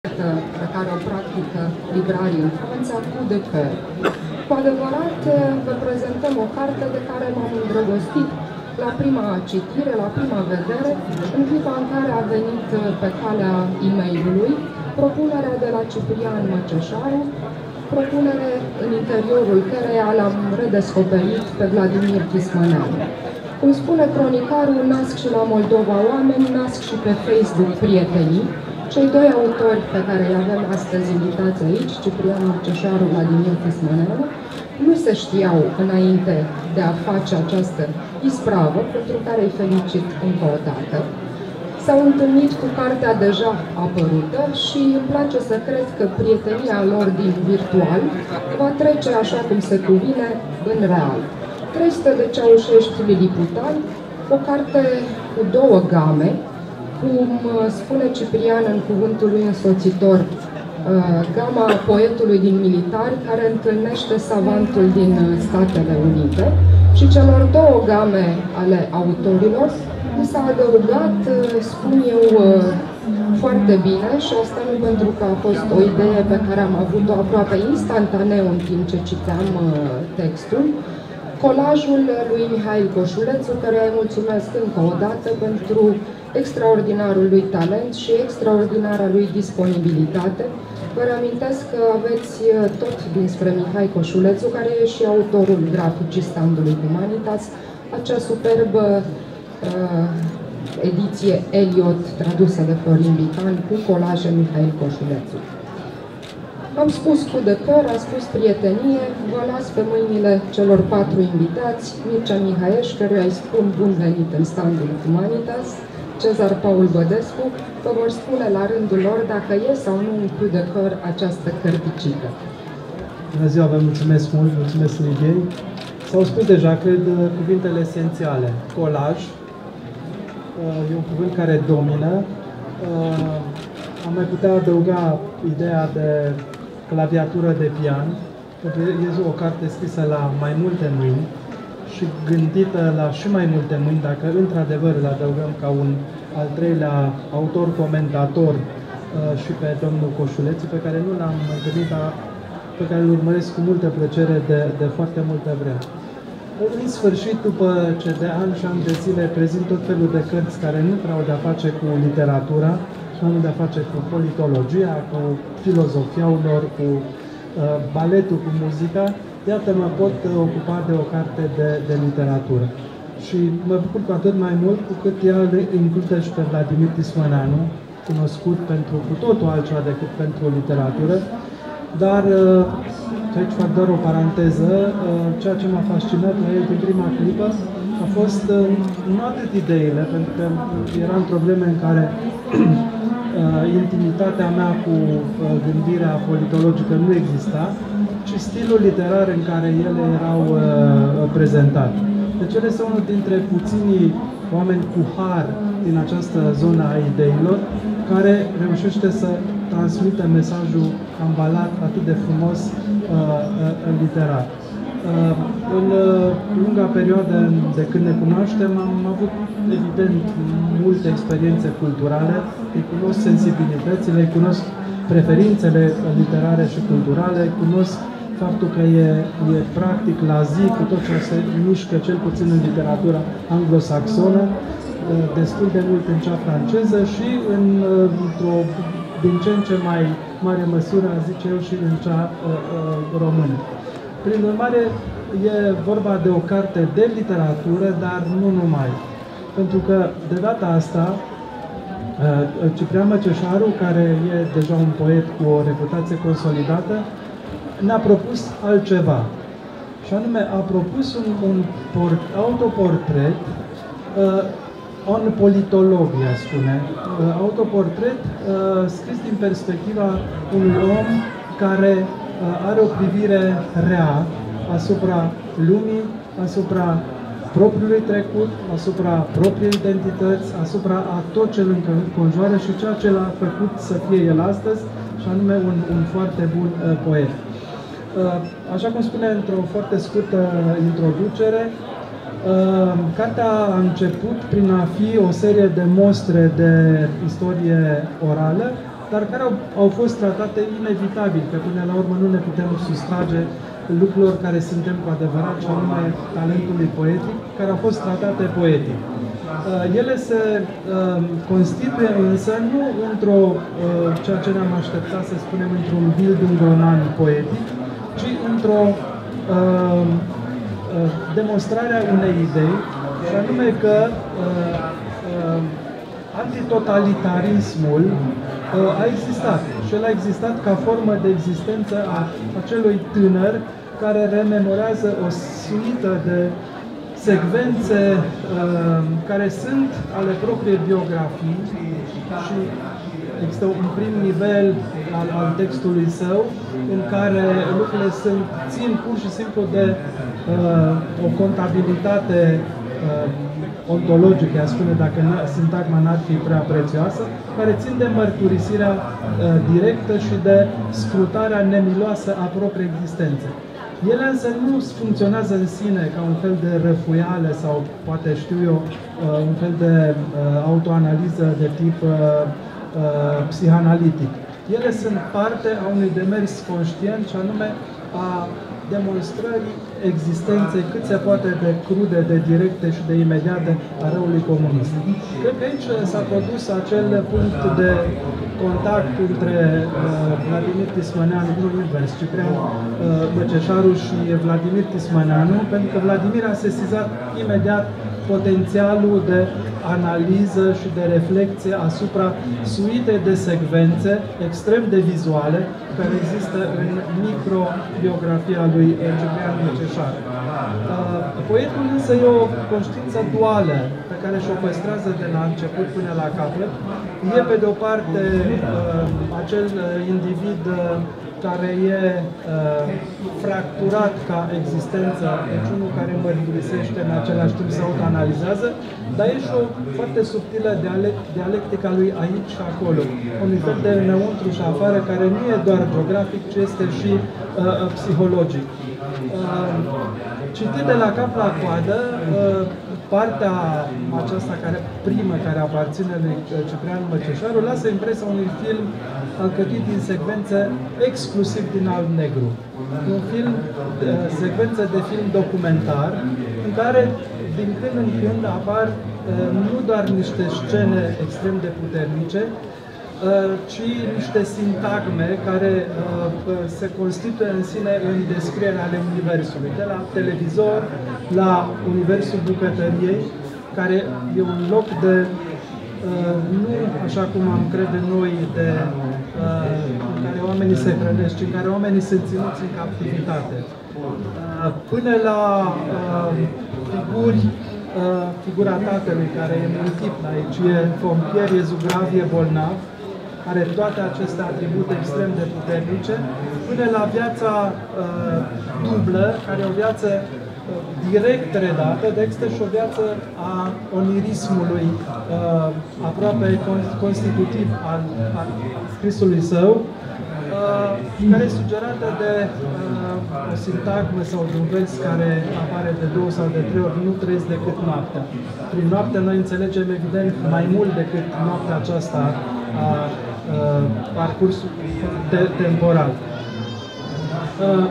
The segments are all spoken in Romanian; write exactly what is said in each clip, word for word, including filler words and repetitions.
pe care o practică librarii în Franța, Coup de cœur. Cu adevărat, vă prezentăm o carte de care m-am îndrăgostit la prima citire, la prima vedere, în clipa în care a venit pe calea e-mail-ului propunerea de la Ciprian Măceșaru, propunere în interiorul căreia l-am redescoperit pe Vladimir Tismăneanu. Cum spune cronicarul, nasc și la Moldova oameni, nasc și pe Facebook prietenii. Cei doi autori pe care îi avem astăzi invitați aici, Ciprian Măceșaru, Vladimir Tismăneanu, nu se știau înainte de a face această ispravă, pentru care îi felicit încă o dată. S-au întâlnit cu cartea deja apărută și îmi place să cred că prietenia lor din virtual va trece așa cum se cuvine în real. trei sute de ceaușești liliputani, o carte cu două game, cum spune Ciprian în cuvântul lui însoțitor, gama poetului din Militari, care întâlnește savantul din Statele Unite, și celor două game ale autorilor mi s-a adăugat, spun eu, foarte bine, și asta nu pentru că a fost o idee pe care am avut-o aproape instantaneu în timp ce citeam textul, colajul lui Mihail Coșulețu, care îi mulțumesc încă o dată pentru extraordinarul lui talent și extraordinara lui disponibilitate. Vă reamintesc că aveți tot dinspre Mihai Coșulețu, care e și autorul graficii standului Humanitas, acea superbă uh, ediție Eliot, tradusă de Florin Bican, cu colaje Mihail Coșulețu. Am spus Coup de cœur, am spus prietenie, vă las pe mâinile celor patru invitați, Mircea Mihaieș, căruia îi spun bun venit în standul Humanitas, Cezar Paul Bădescu, vă vor spune la rândul lor dacă e sau nu un Coup de cœur această cărticică. Bună ziua, vă mulțumesc mult, mulțumesc Liviei. S-au spus deja, cred, cuvintele esențiale. Colaj, e un cuvânt care domină. Am mai putea adăuga ideea de claviatură de pian, pentru că e o carte scrisă la mai multe mâini și gândită la și mai multe mâini, dacă într-adevăr îl adăugăm ca un al treilea autor-comentator și pe domnul Coșulețu, pe care nu l-am întâlnit, dar pe care îl urmăresc cu multă plăcere de, de foarte multă vreme. În sfârșit, după ce de ani și ani de zile prezint tot felul de cărți care nu prea au de-a face cu literatura, și nu de-a face cu politologia, cu filozofia unor, cu uh, baletul, cu muzica, iată, mă pot uh, ocupa de o carte de, de literatură. Și mă bucur cu atât mai mult cu cât ea le include și pe Vladimir Tismăneanu, cunoscut pentru cu totul altceva decât pentru literatură, dar, uh, aici fac doar o paranteză, uh, ceea ce m-a fascinat la el din prima clipă a fost uh, nu atât ideile, pentru că eram probleme în care Uh, intimitatea mea cu uh, gândirea politologică nu exista, ci stilul literar în care ele erau uh, prezentate. Deci ele sunt unul dintre puținii oameni cu har din această zonă a ideilor, care reușește să transmită mesajul ambalat atât de frumos uh, uh, literar. Uh, în uh, lunga perioadă de când ne cunoaștem, am avut, evident, multe experiențe culturale, îi cunosc sensibilitățile, îi cunosc preferințele literare și culturale, cunosc faptul că e, e practic la zi cu tot ce se mișcă, cel puțin în literatura anglosaxonă, uh, destul de mult în cea franceză și în, uh, într-o din ce în ce mai mare măsură, zice eu, și în cea uh, uh, română. Prin urmare, e vorba de o carte de literatură, dar nu numai. Pentru că, de data asta, Ciprian Măceșaru, care e deja un poet cu o reputație consolidată, ne-a propus altceva. Și anume, a propus un, un port, autoportret, uh, un politolog, ea spune, uh, autoportret uh, scris din perspectiva unui om care are o privire rea asupra lumii, asupra propriului trecut, asupra propriei identități, asupra a tot ce îl înconjoară și ceea ce l-a făcut să fie el astăzi, și anume un, un foarte bun uh, poet. Uh, așa cum spune într-o foarte scurtă introducere, uh, cartea a început prin a fi o serie de mostre de istorie orală, dar care au, au fost tratate inevitabil, că până la urmă nu ne putem sustrage lucrurilor care suntem cu adevărat, și anume talentului poetic, care au fost tratate poetic. Ele se uh, constituie însă nu într-o, uh, ceea ce ne-am așteptat să spunem, într-un bildung roman poetic, ci într-o uh, uh, demonstrare a unei idei, și anume că uh, uh, antitotalitarismul uh, a existat. Și el a existat ca formă de existență a acelui tânăr care rememorează o suită de secvențe uh, care sunt ale propriei biografii și există un prim nivel al, al textului său în care lucrurile sunt, țin pur și simplu de uh, o contabilitate uh, ontologică, a spune, dacă sintagma n-ar fi prea prețioasă, care țin de mărturisirea uh, directă și de scrutarea nemiloasă a propriei existențe. Ele însă nu funcționează în sine ca un fel de răfuială sau, poate știu eu, un fel de autoanaliză de tip psihanalitic. Ele sunt parte a unui demers conștient, și anume a demonstrării existenței cât se poate de crude, de directe și de imediate a răului comunist. Cred că aici s-a produs acel punct de contact între uh, Vladimir Tismăneanu, nu invers, Ciprian uh, Măceșaru și Vladimir Tismăneanu, pentru că Vladimir a sesizat imediat potențialul de analiză și de reflecție asupra suitei de secvențe extrem de vizuale care există în microbiografia lui Ciprian Măceșaru. Poetul însă e o conștiință duală pe care și-o păstrează de la început până la capăt. E pe de o parte acel individ care e uh, fracturat ca existență, deci unul care mărturisește în același timp, se autoanalizează, dar e și o foarte subtilă dialect, dialectica lui aici și acolo, un fel de înăuntru și afară, care nu e doar geografic, ci este și uh, psihologic. Uh, citit de la cap la coadă, uh, partea aceasta care primă, care aparține lui Ciprian Măceșaru, lasă impresia unui film alcătuit din secvențe exclusiv din alb-negru. Un film, secvențe de film documentar, în care din când în când apar nu doar niște scene extrem de puternice, ci niște sintagme care se constituie în sine în descrierea ale universului, de la televizor la universul bucătăriei, care e un loc de, nu așa cum am crede noi, de, în care oamenii se hrănesc, ci în care oamenii sunt ținuți în captivitate. Până la figuri, figura tatălui, care e multiplă aici, e pompier, e zugrav, e bolnav, are toate aceste atribute extrem de puternice, până la viața uh, dublă, care e o viață uh, direct redată, de există și o viață a onirismului uh, aproape constitutiv al, al scrisului său, uh, care e sugerată de uh, o sintagmă sau de un vers care apare de două sau de trei ori: nu trăiesc decât noaptea. Prin noapte noi înțelegem evident mai mult decât noaptea aceasta a Uh, parcursul te temporal. Uh,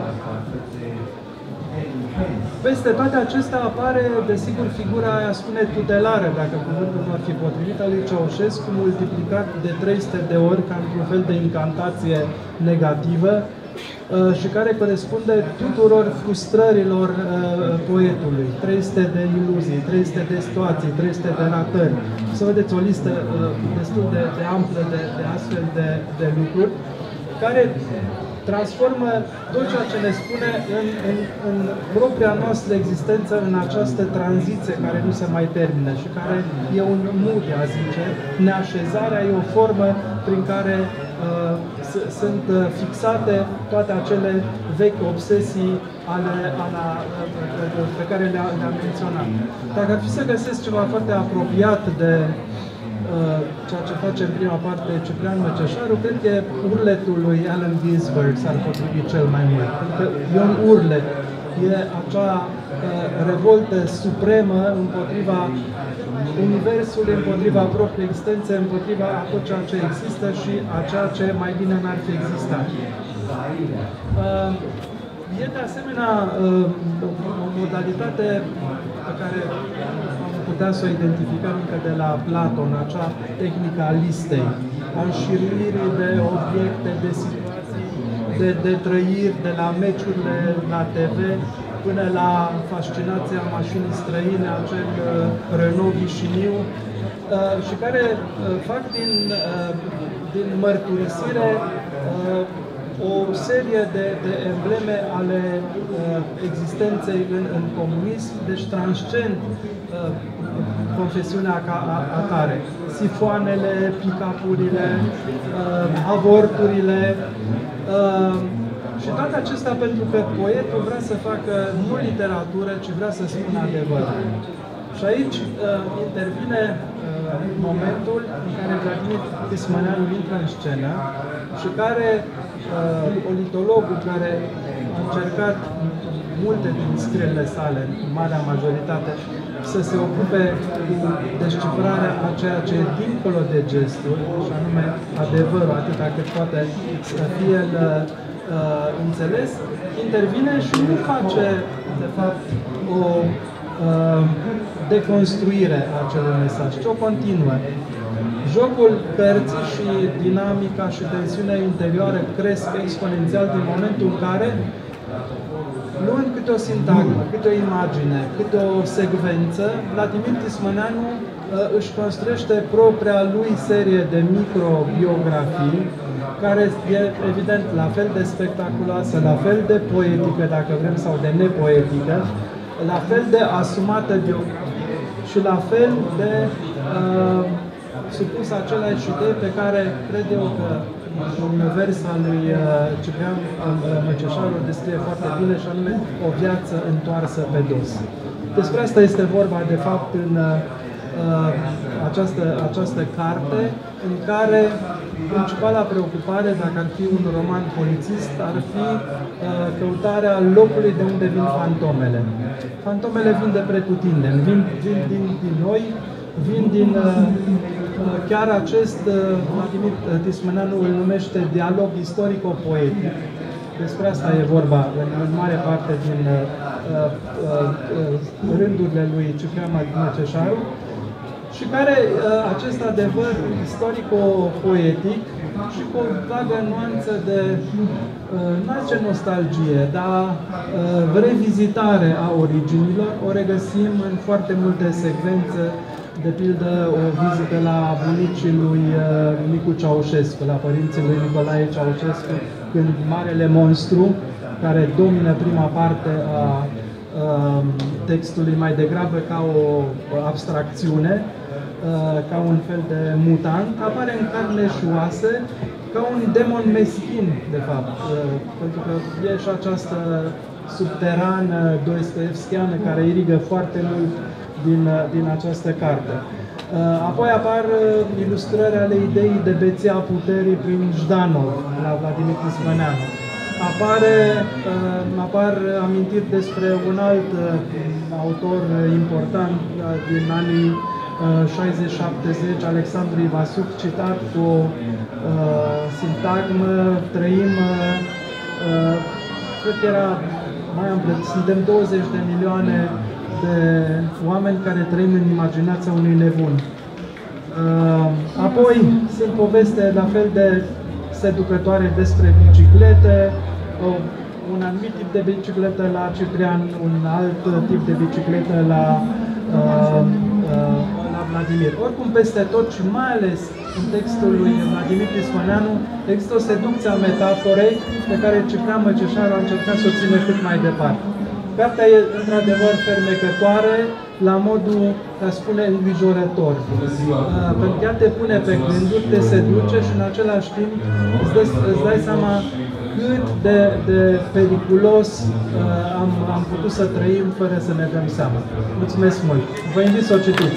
peste toate acestea apare, desigur, figura aia, spune, tutelară, dacă cuvântul nu ar fi potrivit, al lui Ceaușescu, multiplicat de trei sute de ori ca într-un fel de incantație negativă, uh, și care corespunde tuturor frustrărilor uh, poetului. trei sute de iluzii, trei sute de situații, trei sute de ratări. Să vedeți o listă uh, destul de, de amplă de, de astfel de, de lucruri, care transformă tot ceea ce ne spune în, în, în propria noastră existență, în această tranziție care nu se mai termină și care e un mood, a zice. Neașezarea e o formă prin care uh, sunt uh, fixate toate acele vechi obsesii ale, ale, uh, pe care le-am le menționat. Dacă ar fi să găsesc ceva foarte apropiat de ceea ce face în prima parte Ciprian Măceșaru, cred că urletul lui Allen Ginsberg s-ar potrivi cel mai mult. Pentru că e un urlet, e acea uh, revoltă supremă împotriva universul împotriva propriei existențe, împotriva a tot ceea ce există și a ceea ce mai bine n-ar fi existat. Uh, e de asemenea uh, o modalitate pe care am putea să o identificăm încă de la Platon, acea tehnică a listei, a înșiruirii de obiecte, de situații, de, de trăiri, de la meciurile la T V până la fascinația mașinii străine, acel uh, Renault Vișiniu, uh, și care uh, fac din, uh, din mărturisire uh, o serie de, de embleme ale uh, existenței în, în comunism, deci transcend uh, confesiunea ca atare. Sifoanele, pick-up-urile, uh, avorturile, uh, și toate acestea pentru că poetul vrea să facă nu literatură, ci vrea să spună adevărul. Și aici uh, intervine uh, momentul în care Vladimir Tismăneanu intră în scenă și care uh, politologul care a încercat multe din scrierile sale, în marea majoritate, să se ocupe cu descifrarea a ceea ce e dincolo de gesturi, și anume adevărul, atâta cât poate să fie el uh, înțeles, intervine și nu face, de fapt, o uh, deconstruire a acelui mesaj, ci o continuă. Jocul cărții și dinamica și tensiunea interioară cresc exponențial din momentul în care, luând câte o sintagmă, câte o imagine, câte o secvență, Vladimir Tismăneanu uh, își construiește propria lui serie de microbiografii, care e evident la fel de spectaculoasă, la fel de poetică, dacă vrem, sau de nepoetică, la fel de asumată și la fel de uh, supus aceleași idei pe care cred eu că un vers al lui uh, Ciprian Măceșaru descrie foarte bine, și anume o viață întoarsă pe dos. Despre asta este vorba, de fapt, în uh, această, această carte, în care principala preocupare, dacă ar fi un roman polițist, ar fi uh, căutarea locului de unde vin fantomele. Fantomele vin de pretutindeni, vin, vin din, din noi, vin din uh, chiar acest, uh, Vladimir Tismăneanu îl numește dialog istorico-poetic. Despre asta e vorba în, în mare parte din uh, uh, uh, rândurile lui Ciprian Măceșaru, și care uh, acest adevăr istorico-poetic și cu o vagă nuanță de, uh, nu zice nostalgie, dar uh, revizitare a originilor, o regăsim în foarte multe secvențe, de pildă o vizită la bunicii lui uh, Nicu Ceaușescu, la părinții lui Nicolae Ceaușescu, când marele monstru, care domină prima parte a uh, textului mai degrabă ca o abstracțiune, ca un fel de mutant, apare în carne și oase, ca un demon meschin, de fapt, pentru că e și această subterană dostoevskiană care irigă foarte mult din, din această carte. Apoi apar ilustrări ale ideii de beția puterii prin Jdanov, la Vladimir Tismăneanu. Apare, apar amintiri despre un alt autor important din anii șaizeci șaptezeci, Alexandru Ivasuc, citat cu uh, sintagmă, trăim, uh, cred că era mai amplă, suntem douăzeci de milioane de oameni care trăim în imaginația unui nebun. Uh, apoi sunt poveste la fel de seducătoare despre biciclete, uh, un anumit tip de bicicletă la Ciprian, un alt tip de bicicletă la uh, uh, Vladimir. Oricum, peste tot și mai ales în textul lui Vladimir Tismăneanu există o seducție a metaforei pe care Ciprian Măceșaru a încercat să o țină cât mai departe. Cartea e într-adevăr fermecătoare, la modul, ca spune, îngrijorător. Uh, pentru că ea te pune pe gânduri, te seduce și în același timp îți, dă, îți dai seama cât de, de periculos uh, am, am putut să trăim fără să ne dăm seama. Mulțumesc mult! Vă invit să o citiți!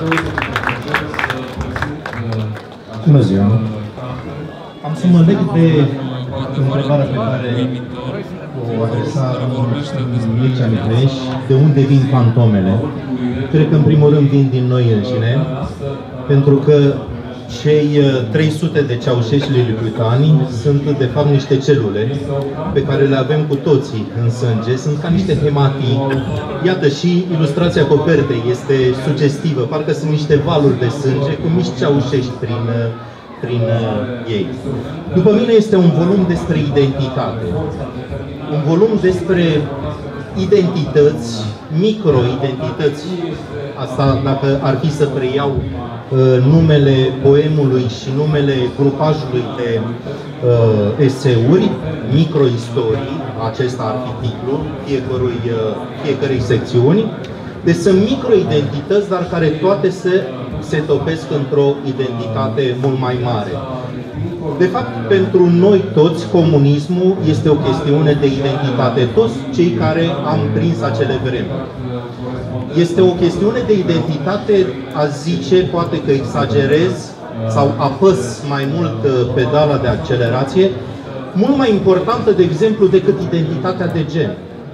Bună ziua! Am să mă leg de întrebarea pe care o adresa lui Mircea Mitreș, de unde vin fantomele. Cred că în primul rând vin din noi înșine, pentru că cei trei sute de ceaușești liliputani sunt de fapt niște celule pe care le avem cu toții în sânge, sunt ca niște hematii. Iată, și ilustrația copertei este sugestivă, parcă sunt niște valuri de sânge cu mici ceaușești prin, prin ei. După mine este un volum despre identitate, un volum despre identități, micro-identități. Asta dacă ar fi să preiau uh, numele poemului și numele grupajului de uh, eseuri, microistorii, acesta ar fi titlul fiecărui, uh, fiecărei secțiuni. Deci sunt micro-identități, dar care toate se, se topesc într-o identitate mult mai mare. De fapt, pentru noi toți, comunismul este o chestiune de identitate. Toți cei care am prins acele vremuri. Este o chestiune de identitate, a zice, poate că exagerez sau apăs mai mult pedala de accelerație, mult mai importantă, de exemplu, decât identitatea de gen.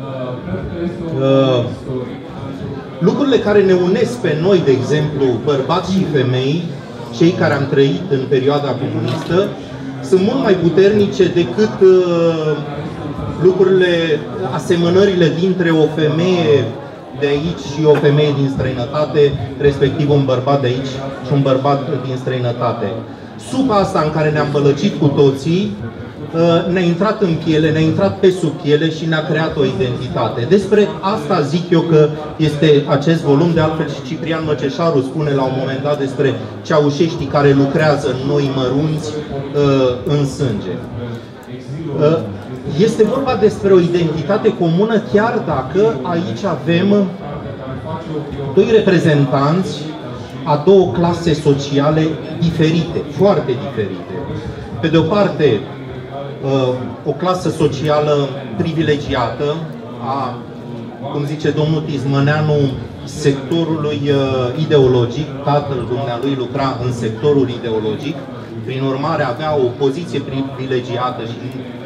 Lucrurile care ne unesc pe noi, de exemplu, bărbați și femei, cei care am trăit în perioada comunistă, sunt mult mai puternice decât uh, lucrurile, asemănările dintre o femeie de aici și o femeie din străinătate, respectiv un bărbat de aici și un bărbat din străinătate. Supa asta în care ne-am bălăcit cu toții, uh, ne-a intrat în piele, ne-a intrat pe sub piele și ne-a creat o identitate. Despre asta zic eu că este acest volum, de altfel și Ciprian Măceșaru spune la un moment dat despre ceaușeștii care lucrează în noi mărunți uh, în sânge. Uh, este vorba despre o identitate comună, chiar dacă aici avem doi reprezentanți a două clase sociale diferite, foarte diferite. Pe de o parte, o clasă socială privilegiată a, cum zice domnul Tismăneanu, sectorului ideologic. Tatăl dumnealui lucra în sectorul ideologic, prin urmare avea o poziție privilegiată și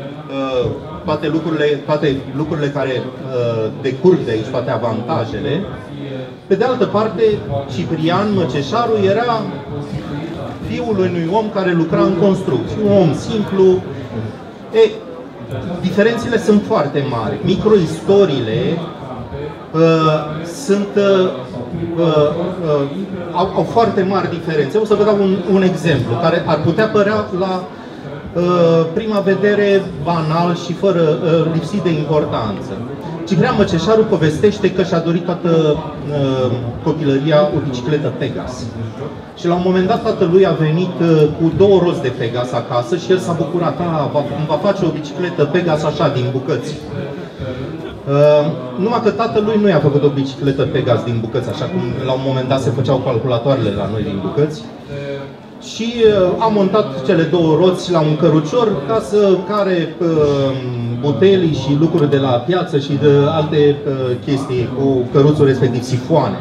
toate lucrurile, toate lucrurile care decurg de aici, toate avantajele. Pe de altă parte, Ciprian Măceșaru era fiul unui om care lucra în construcții, un om simplu. E, diferențele sunt foarte mari. Microistoriile uh, sunt, uh, uh, au, au foarte mari diferențe. O să vă dau un, un exemplu care ar putea părea la uh, prima vedere banal și fără uh, lipsit de importanță. Ciprian Măceșaru povestește că și-a dorit toată uh, copilăria o bicicletă Pegas. Și la un moment dat tatălui a venit uh, cu două roți de Pegas acasă și el s-a bucurat, a, va, va face o bicicletă Pegas așa, din bucăți. Uh, numai că tatălui nu i-a făcut o bicicletă Pegas din bucăți, așa cum la un moment dat se făceau calculatoarele la noi din bucăți. Și uh, a montat cele două roți la un cărucior ca să care uh, butelii și lucruri de la piață și de alte uh, chestii cu căruțul respectiv, sifoane.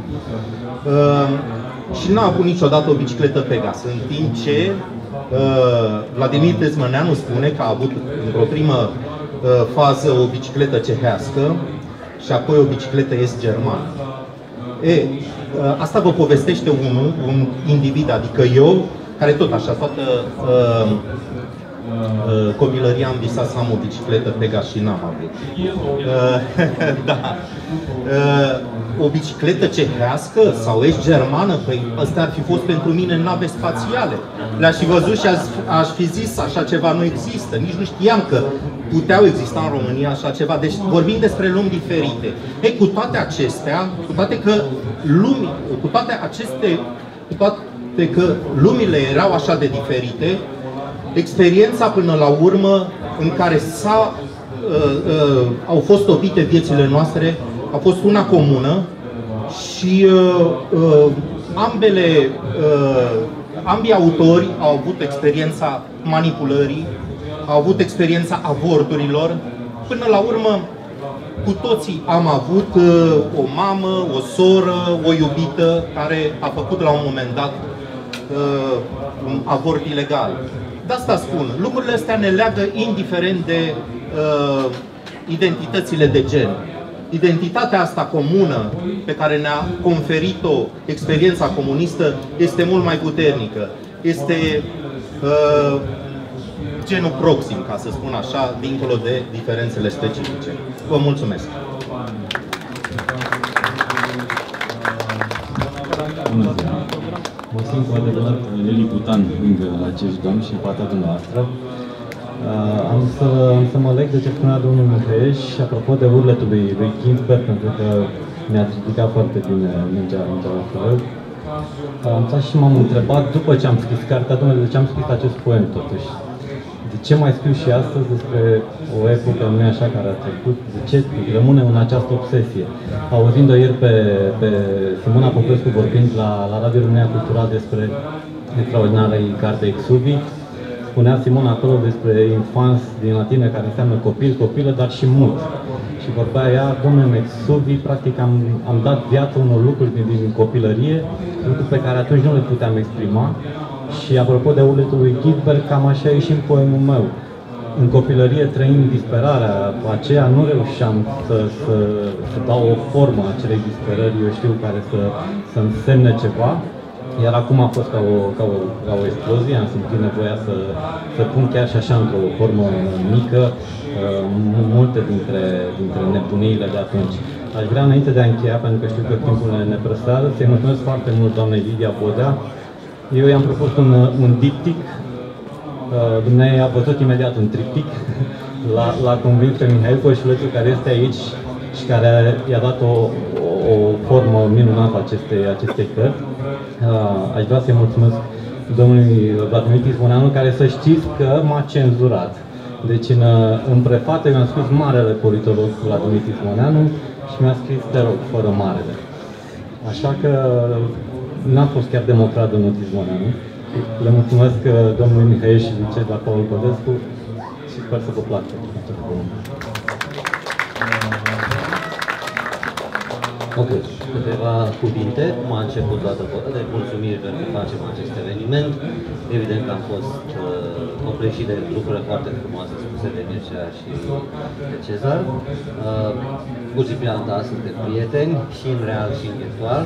Uh, și n-a avut niciodată o bicicletă Pegas, în timp ce uh, Vladimir Tismăneanu spune că a avut într-o primă uh, fază o bicicletă cehească și apoi o bicicletă est-germană. E, asta vă povestește unul, un individ, adică eu, care tot așa, toată uh, uh, copilăria am visat să am o bicicletă Pegas și n-am avut. Uh, da. Uh, o bicicletă cehească sau est-germană, păi astea ar fi fost pentru mine nave spațiale. Le-aș fi văzut și aș, aș fi zis așa ceva nu există. Nici nu știam că puteau exista în România așa ceva. Deci vorbim despre lumi diferite. Ei, cu toate acestea, cu toate că lumi, cu toate aceste, cu toate că lumile erau așa de diferite, experiența până la urmă în care s-a, uh, uh, au fost topite viețile noastre a fost una comună și uh, uh, ambele, uh, ambii autori au avut experiența manipulării, au avut experiența avorturilor. Până la urmă, cu toții am avut uh, o mamă, o soră, o iubită care a făcut la un moment dat uh, un avort ilegal. De asta spun, lucrurile astea ne leagă indiferent de uh, identitățile de gen. Identitatea asta comună pe care ne-a conferit-o experiența comunistă este mult mai puternică. Este uh, genul proxim, ca să spun așa, dincolo de diferențele specifice. Vă mulțumesc! Bună ziua! Mă simt cu adevărat liliputan lângă acești domni și în partea dumneavoastră. Uh, am, să, am să mă leg de ce spunea domnul Mihăieș și apropo de urletul lui, lui Ginsberg, pentru că mi-a ridicat foarte bine mingea, mingea la fel. Am stat și m-am întrebat, după ce am scris cartea, domnule, de ce am scris acest poem totuși? De ce mai scriu și astăzi despre o epocă, nu e așa, care a trecut? De ce rămânem în această obsesie? Auzind-o ieri pe, pe Simona Popescu vorbind la, la Radio România Cultural despre extraordinarea ei carte Exuvi, spunea Simona acolo despre infans din latină, care înseamnă copil, copilă, dar și mult. Și vorbea ea, domnule, în Exuvi, practic am, am dat viață unor lucruri din, din copilărie, lucruri pe care atunci nu le puteam exprima. Și apropo de urletul lui Ginsberg, cam așa e și în poemul meu. În copilărie, trăind disperarea aceea, nu reușeam să, să, să dau o formă acelei disperări, eu știu, care să, să însemne ceva. Iar acum a fost ca o, ca o, ca o explozie, am simțit nevoia să, să pun chiar și așa într-o formă mică multe dintre, dintre nebuniile de atunci. Aș vrea, înainte de a încheia, pentru că știu că timpul ne presează, să-i mulțumesc foarte mult doamnei Lidia Bodea. Eu i-am propus un, un diptic, dumneavoastră a văzut imediat un triptic, l-a convins pe Mihail Coșulețu, care este aici și care i-a dat o, o, o formă minunată acestei, acestei cărți. Aș vrea să-i mulțumesc domnului Vladimir Tismoneanu, care să știți că m-a cenzurat. Deci în, în prefață mi-a scris marele politolog Vladimir Tismoneanu și mi-a scris, te rog, fără marele. Așa că n-a fost chiar democrat domnul Tismoneanu. Le mulțumesc domnului Mihăieș și lui la Paul Codescu și sper să vă placă. Ok, câteva cuvinte. Cum a început toată vorbă de mulțumiri pentru că facem acest eveniment. Evident că am fost uh, copleșit de lucrurile foarte frumoase spuse de Mircea și de Cezar. Uh, cu Ciprian, da, suntem prieteni și în real și în virtual.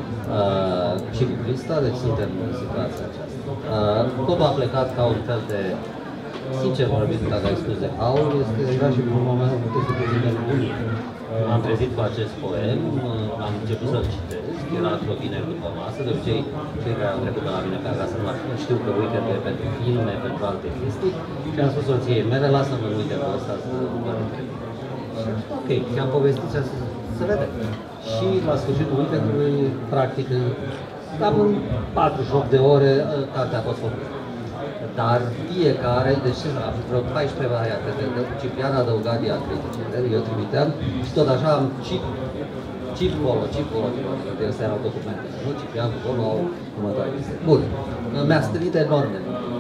Uh, și cu Crista, deci suntem în situația aceasta. Uh, totul a plecat ca un fel de, sincer vorbit, dacă ai spus de aur, este era și un moment în care se prezinte unic. Am trezit cu acest poem, am început să-l citesc, era într-o vineri după masă, de obicei cei care au trecut de la mine pe acasă nu știu că uite pentru filme, pentru alte chestii și am spus soției mele, lasă-mă în uite pe ăsta să vă întreb. Ok, și am povestit și am spus, să vedem. Și la sfârșitul weekendului, practic, cam în patruzeci și opt de ore, cartea a fost făcută. Dar fiecare, deci vreo paisprezece variante, de Ciprian a adăugat diacriticele, eu trimiteam și tot așa am chip, chip colo, chip colo, de astea erau documente, nu? Ciprian cu colo au următoare chestie. Bun, mi-a strânit enorme.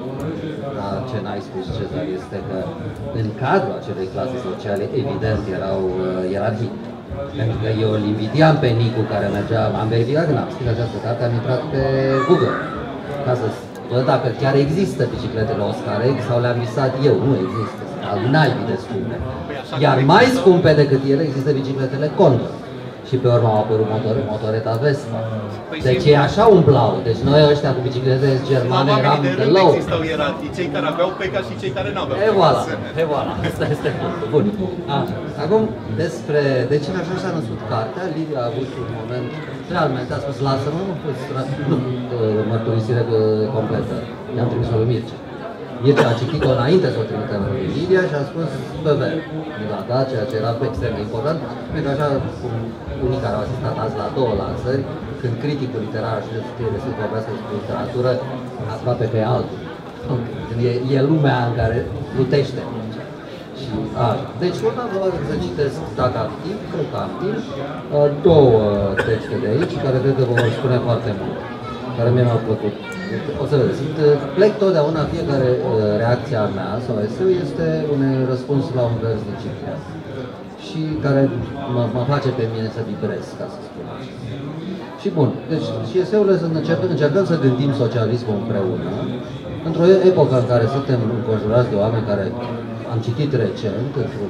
Dar ce n-ai spus, Cezar, este că în cadrul acelei clase sociale, evident, erau ierarhii. Pentru că eu îl invitiam pe Nicu, care mergea, am verificat când am scris această carte, am intrat pe Google, ca să văd dacă chiar există bicicletele Oscar X sau le-am visat eu. Nu există, sunt al naibii de scumpe. Iar mai scumpe decât ele există bicicletele Condor. Și pe urmă au apărut motor, motoreta Vespa. Deci ei așa umblau. Deci noi ăștia cu biciclete germane eram de low. Existau ierarhii, cei care aveau peca și cei care n-aveau. E voilà, e voilà. Asta este punctul. Bun. Așa. Acum, despre de ce așa s-a născut cartea, Lidia a avut un moment, realmente a spus, lasă-mă, nu, nu, mărturisire completă. I-am trimis-o lui Mircea. Mircea a citit-o înainte să o trimitem lui Lidia și a spus, bă, mi l-a dat, ceea ce era extrem de important, pentru că așa, cum unii care au asistat azi la două lansări, când criticul literar și de scrie de să vorbească despre literatură, aproape că e altul. E, e lumea în care plutește. Și așa. Deci, urmă să citesc, dacă am timp, cred că am timp, două texte de aici, care cred că vă vor spune foarte mult, care mie mi-au plăcut. O să vedeți, plec totdeauna, fiecare reacția mea sau eseu este un răspuns la un vers de Ciprian și care mă, mă face pe mine să vibrez, ca să spun așa. Și bun, deci și eseurile sunt încercăm, încercăm să gândim socialismul împreună, într-o epocă în care suntem înconjurați de oameni care am citit recent, într-un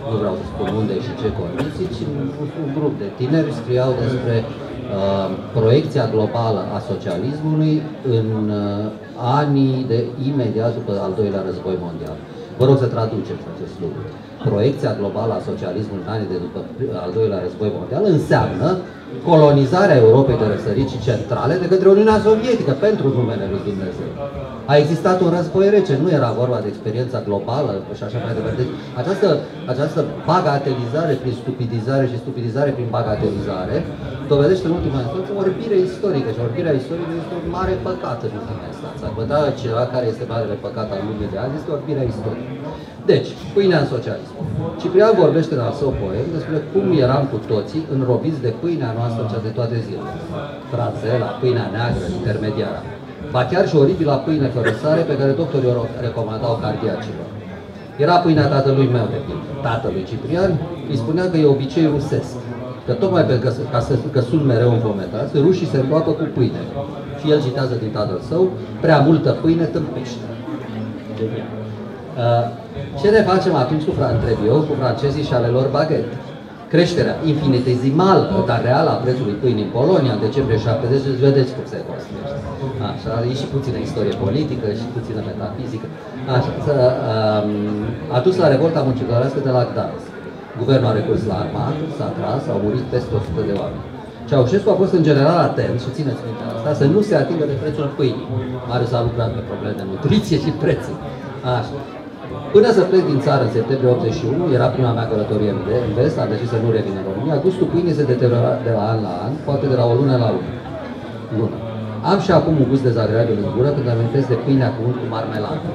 nu vreau să spun unde și ce condiții, ci un, un grup de tineri scriau despre uh, proiecția globală a socialismului în uh, anii de imediat după al doilea război mondial. Vă rog să traduceți acest lucru. Proiecția globală a socialismului în anii de după al doilea război mondial înseamnă colonizarea Europei de răsăricii centrale de către Uniunea Sovietică pentru numele lui Dumnezeu. A existat un război rece, nu era vorba de experiența globală și așa mai departe. Deci, această, această bagatelizare prin stupidizare și stupidizare prin bagatelizare dovedește în ultima instanță o orbire istorică și orbirea istorică este un mare păcat în ultima instanță. Acum, ceva care este marele păcat al lumii de azi este orbirea istorică. Deci, pâinea în socialism. Ciprian vorbește în al său poem despre cum eram cu toții înrobiți de pâinea noastră cea de toate zilele. Franțela, pâinea neagră, intermediară. Ba chiar și oribila pâine fără sare pe care doctorii o recomandau cardiacilor. Era pâinea tatălui meu, de timp. Tatălui Ciprian îi spunea că e obicei rusesc, că tocmai pentru că, ca să, că sunt mereu învometați, rușii se întoapă cu pâine. Și el citează din tatăl său, prea multă pâine tâmpește. Genial. Uh, ce ne facem atunci cu, întreb eu, cu francezii și ale lor baguette? Creșterea infinitezimală, dar reală a prețului pâinii în Polonia în decembrie șaptezeci, vedeți cum se construiește. Așa, e și puțină istorie politică, și puțină metafizică. Așa, um, a dus la revolta muncitorească de la Gdansk. Guvernul a recurs la armată, s-a tras, au murit peste o sută de oameni. Ceaușescu a fost în general atent, și țineți minte asta, să nu se atingă de prețul pâinii. Marius a lucrat pe probleme de nutriție și prețuri. Așa. Până să plec din țară în septembrie optzeci și unu, era prima mea călătorie în vest, am decis să nu revin în România, gustul pâinii se deteriora de la an la an, poate de la o lună la lună. lună. Am și acum un gust dezagreabil în gură când amintesc de pâinea cu unt cu marmeladă.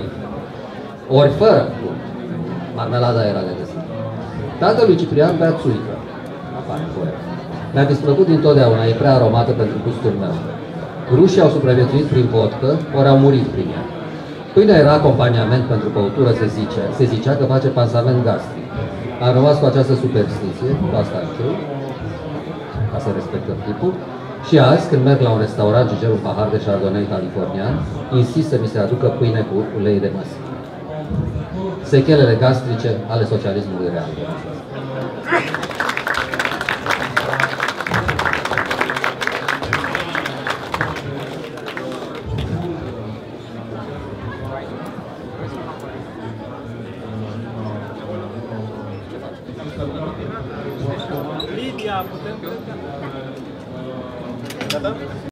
Ori fără unt. Marmelada era de găsit. Tatălui Ciprian bea țuică. Apare poem. Mi-a displăcut dintotdeauna, e prea aromată pentru gustul meu. Rușii au supraviețuit prin vodcă, ori au murit prin ea. Pâinea era acompaniament pentru băutură, se zicea, se zicea că face pansament gastric. Am rămas cu această superstiție, cu asta închei, ca să respectăm tipul, și azi, când merg la un restaurant și cer un pahar de chardonnay californian, insist să mi se aducă pâine cu ulei de măsline. Sechelele gastrice ale socialismului real. Lidia, putem... Gata?